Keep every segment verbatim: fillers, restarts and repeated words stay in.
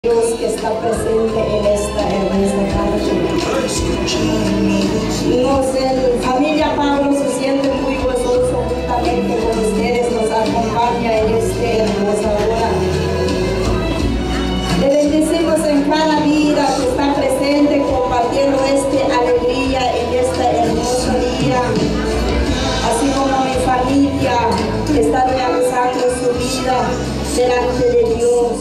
Dios que está presente en esta, en esta tarde. Nos, el familia Pablo se siente muy gozoso juntamente con ustedes, nos acompaña en este hermosa hora. Le bendecimos en cada vida que está presente compartiendo esta alegría en este hermoso día, así como mi familia está realizando su vida delante de Dios.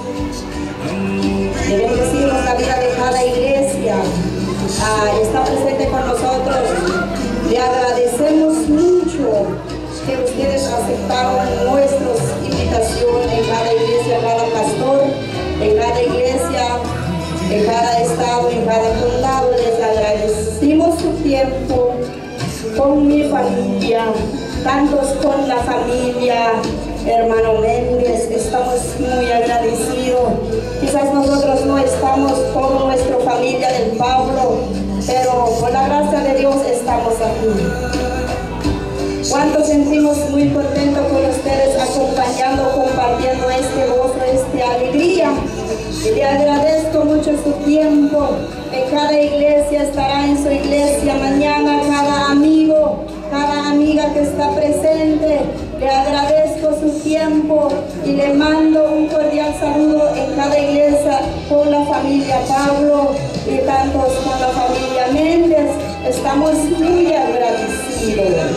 Le bendecimos la vida de cada iglesia, ah, está presente con nosotros. Le agradecemos mucho que ustedes aceptaron nuestras invitaciones en cada iglesia, en cada pastor, en cada iglesia, en cada estado, en cada condado. Les agradecemos su tiempo con mi familia, tantos con la familia hermano Méndez. Estamos muy agradecidos. Quizás nosotros no estamos con nuestra familia del Pablo, pero por la gracia de Dios estamos aquí. ¿Cuántos sentimos muy contentos con ustedes acompañando, compartiendo este gozo, esta alegría? Y le agradezco mucho su tiempo. En cada iglesia estará en su iglesia mañana, cada amigo, cada amiga que está presente. Le agradezco su tiempo y le mando un cordial saludo en cada iglesia con la familia Pablo y tantos con la familia Méndez. Estamos muy agradecidos.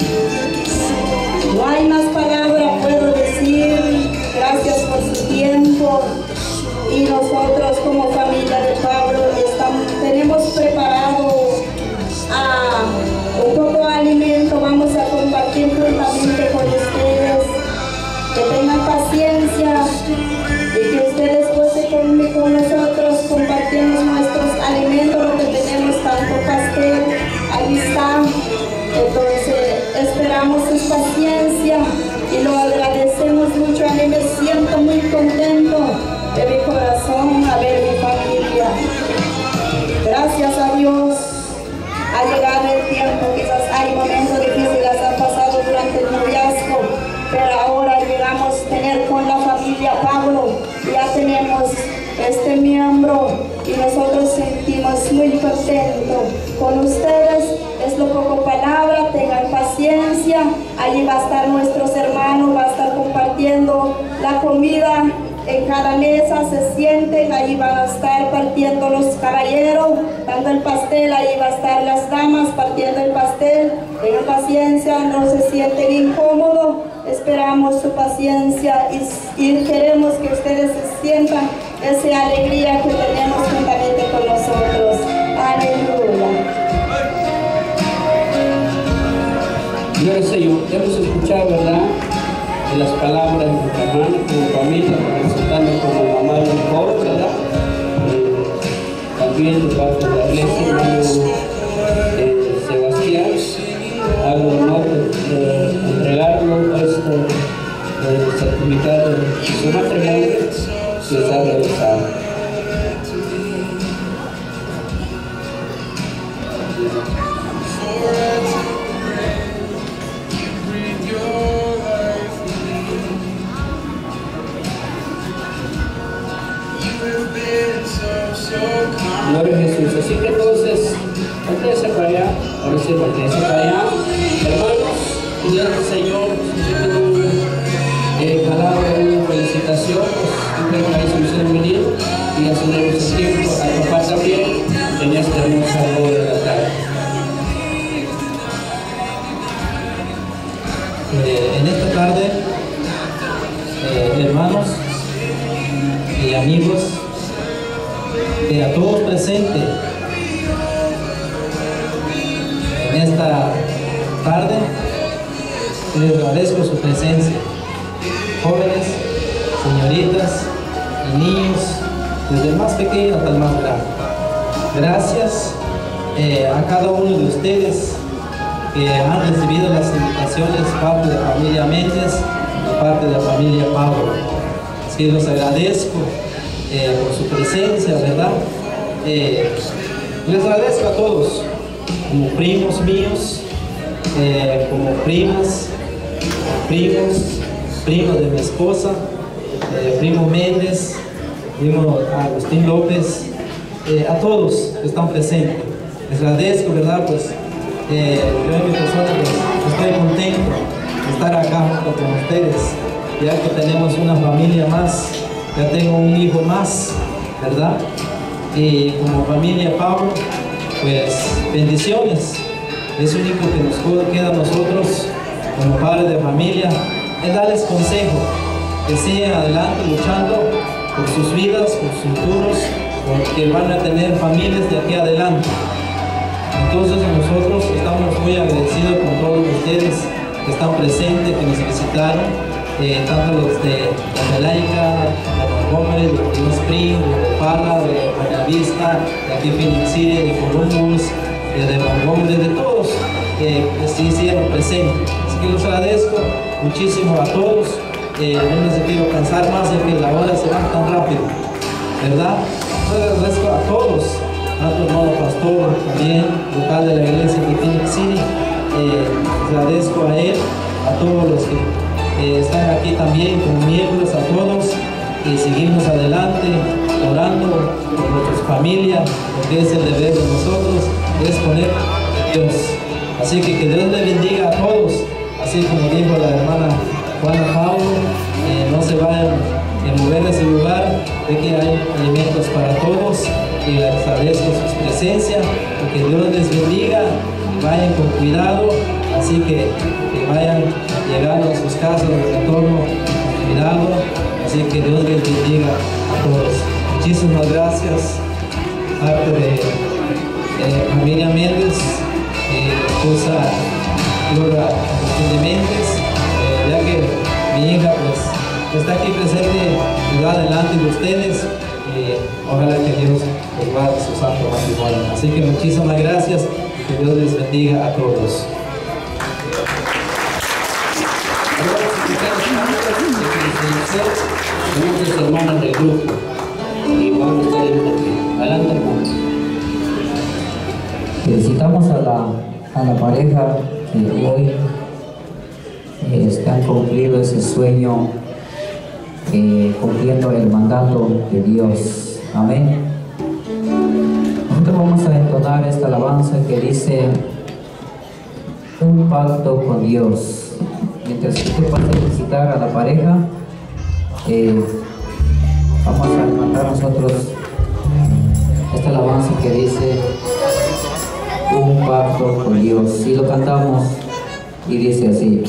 No hay más palabras, puedo decir. Gracias por su tiempo. Y nosotros como familia de Pablo estamos, tenemos preparado ah, un poco de alimento. Vamos a compartir juntamente con ustedes. Que tengan paciencia y que ustedes puedan con, con nosotros compartiendo nuestros alimentos, lo que tenemos, tanto pastel, ahí está. Entonces esperamos su paciencia y lo agradecemos mucho. A mí me siento muy contento de mi corazón a ver mi familia. Gracias a Dios ha llegado el tiempo. Quizás hay momentos difíciles han pasado durante el noviazgo, pero ahora llegamos a tener con la familia Pablo. Ya tenemos este miembro y nosotros sentimos muy contentos con ustedes. Es lo poco palabra, tengan paciencia. Allí va a estar nuestros hermanos, va a estar compartiendo la comida. En cada mesa se sienten, ahí van a estar partiendo los caballeros, dando el pastel, ahí va a estar las damas partiendo el pastel. Tengan paciencia, no se sienten incómodos, esperamos su paciencia y, y queremos que ustedes se sientan esa alegría que tenemos juntamente con nosotros. Aleluya. Gloria al Señor. Hemos escuchado, ¿verdad?, de las palabras de nuestra hermana, como familia, representando como mamá de un joven, ¿verdad? Eh, también de parte de la iglesia, hermano eh, Sebastián, hago honor de, de entregarlo este eh, certificado de su matrimonio que se ha realizado. Gloria a Jesús. Así que entonces, volteense para allá, ahora sí, volteense para allá. Hermanos, Dios del Señor, eh, palabra de felicitación, pues, que la solución venir y asumimos el tiempo a papá también en esta hermosa hora de la tarde. Eh, en esta tarde, eh, hermanos y amigos, eh, a todos presentes en esta tarde, les agradezco su presencia, jóvenes, señoritas y niños, desde el más pequeño hasta el más grande. Gracias eh, a cada uno de ustedes que han recibido las invitaciones parte de la familia Méndez y parte de la familia Pablo. Así que los agradezco eh, por su presencia, ¿verdad? Eh, les agradezco a todos, como primos míos, eh, como primas, primos, primos de mi esposa, eh, primo Méndez, vimos a Agustín López, eh, a todos que están presentes. Les agradezco, ¿verdad? Pues eh, yo en mi persona pues, estoy contento de estar acá junto con ustedes, ya que tenemos una familia más, ya tengo un hijo más, ¿verdad? Y como familia Pablo, pues bendiciones. Es único que nos queda a nosotros como padres de familia, es darles consejo, que sigan adelante luchando por sus vidas, por sus futuros, porque van a tener familias de aquí adelante. Entonces nosotros estamos muy agradecidos con todos ustedes que están presentes, que nos visitaron, eh, tanto los de Laica, de Montgomery, de New Spring, de Pala, de Buenavista, de aquí Phoenix City, de Columbus, de, de Montgomery, de todos eh, que se hicieron presentes. Así que los agradezco muchísimo a todos. Eh, no les quiero cansar más, ya que la hora se va tan rápido, ¿verdad? Les agradezco a todos, a tu hermano pastor, también local de la iglesia de Phoenix City. Eh, les agradezco a él, a todos los que eh, están aquí también como miembros, a todos, y seguimos adelante orando por nuestras familias, porque es el deber de nosotros, es poner a Dios. Así que que Dios les bendiga a todos, así como dijo la hermana Juana Paulo, eh, no se vayan a mover de ese lugar, de que hay alimentos para todos, y les agradezco su presencia, que Dios les bendiga, vayan con cuidado, así que, que vayan llegando a sus casas de retorno con cuidado, así que Dios les bendiga a todos. Muchísimas gracias, parte de eh, familia Méndez, eh, esposa Flora de Méndez, eh, ya que mi hija pues está aquí presente, va delante de ustedes, y ojalá que Dios les guarde su santo matrimonio. Así que muchísimas gracias, que Dios les bendiga a todos. Tenemos los hermanos del grupo y vamos a estar adelante, hermanos. Felicitamos a la, a la pareja que hoy eh, han cumplido ese sueño, eh, cumpliendo el mandato de Dios. Amén. Nosotros vamos a entonar esta alabanza que dice: un pacto con Dios. Mientras usted pasa a felicitar a la pareja, eh, vamos a cantar nosotros esta alabanza que dice: un pacto con Dios. Y lo cantamos y dice así: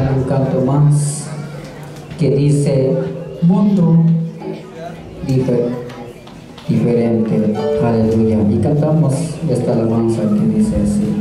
cantar un canto más que dice mundo difer diferente. Aleluya. Y cantamos esta alabanza que dice así.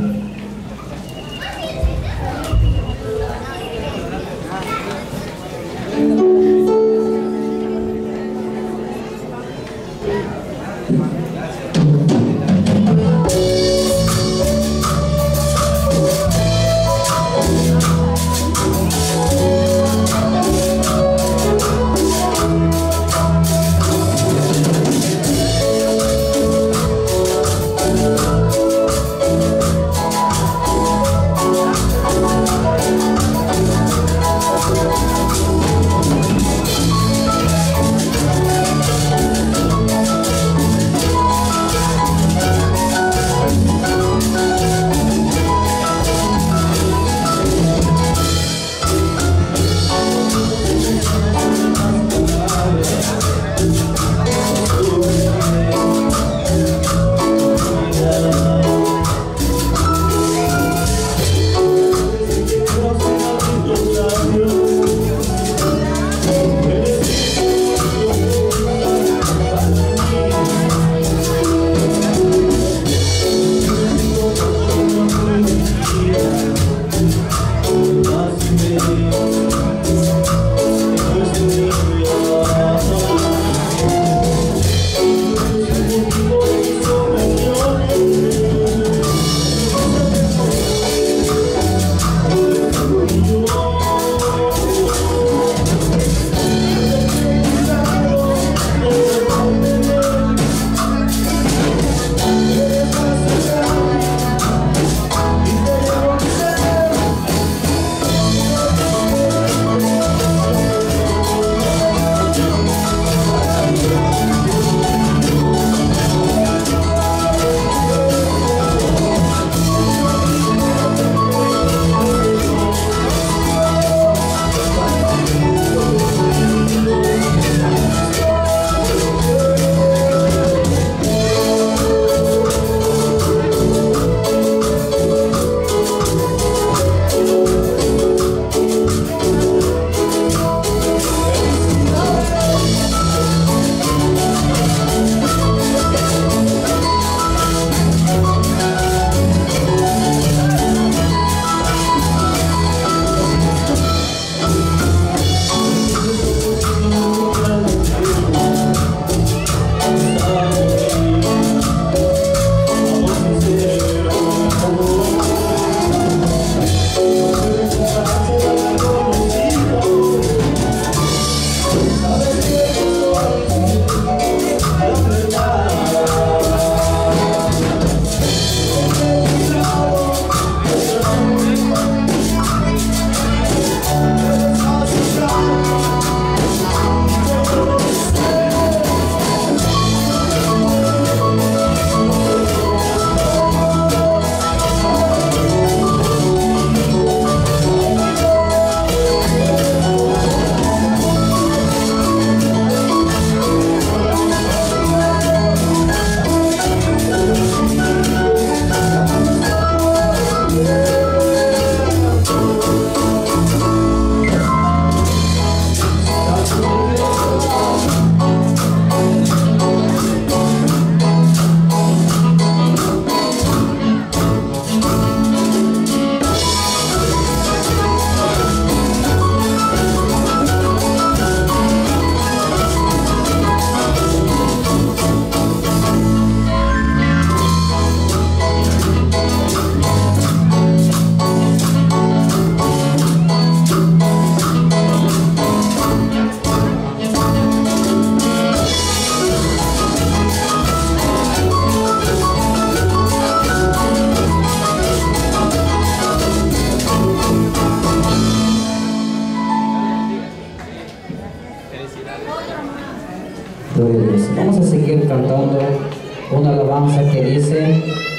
Vamos a seguir cantando una alabanza que dice,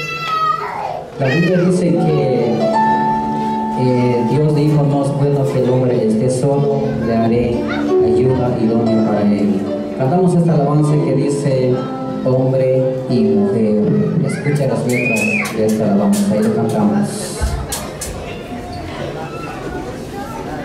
la Biblia dice que eh, Dios dijo, no es bueno que el hombre esté solo, le haré ayuda idónea para él. Cantamos esta alabanza que dice, hombre y mujer. Escucha las letras de esta alabanza y lo cantamos.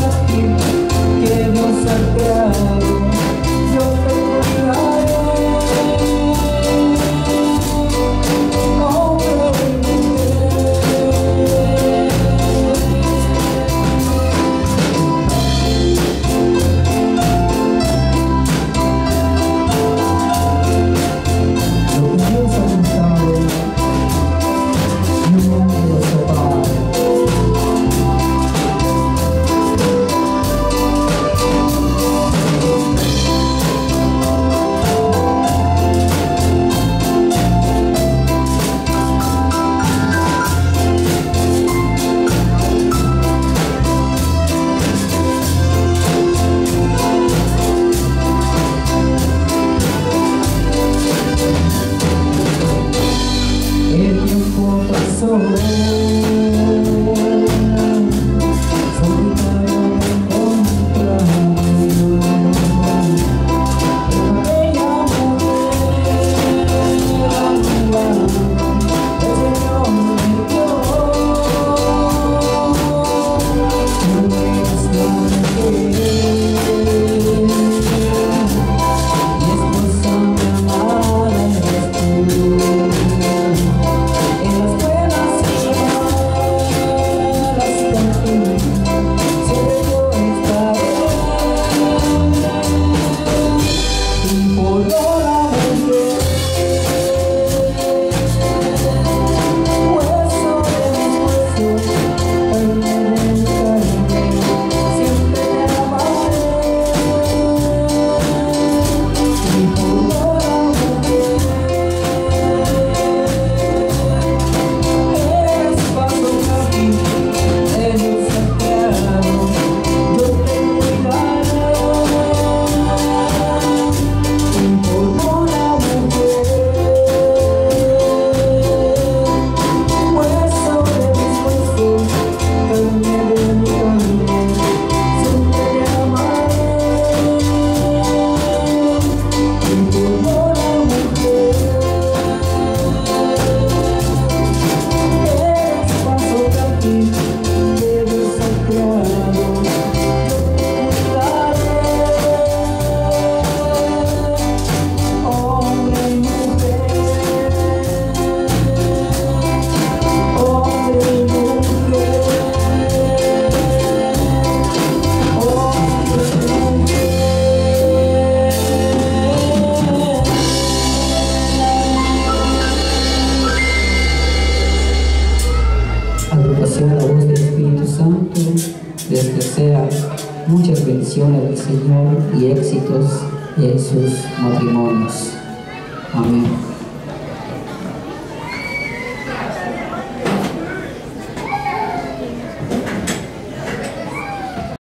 les desea muchas bendiciones del Señor y éxitos en sus matrimonios. Amén.